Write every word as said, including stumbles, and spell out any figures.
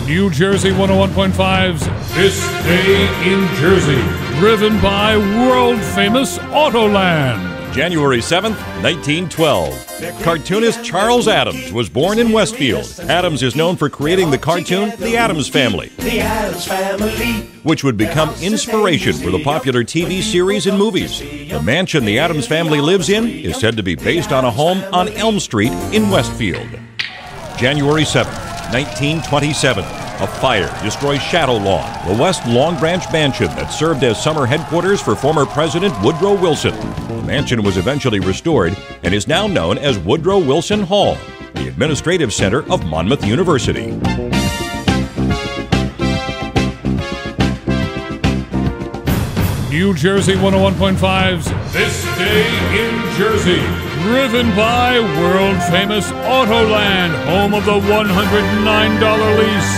New Jersey one oh one point five's This Day in Jersey, driven by world-famous Autoland. January seventh, nineteen twelve. Cartoonist Charles Addams was born in Westfield. Addams is known for creating the cartoon The Addams Family, The Addams Family, which would become inspiration for the popular T V series and movies. The mansion the Addams family lives in is said to be based on a home on Elm Street in Westfield. January seventh, nineteen twenty-seven. A fire destroys Shadow Lawn, the West Long Branch mansion that served as summer headquarters for former President Woodrow Wilson. The mansion was eventually restored and is now known as Woodrow Wilson Hall, the administrative center of Monmouth University. New Jersey one oh one point five's This Day in Jersey, driven by world-famous Autoland, home of the one hundred nine dollar lease.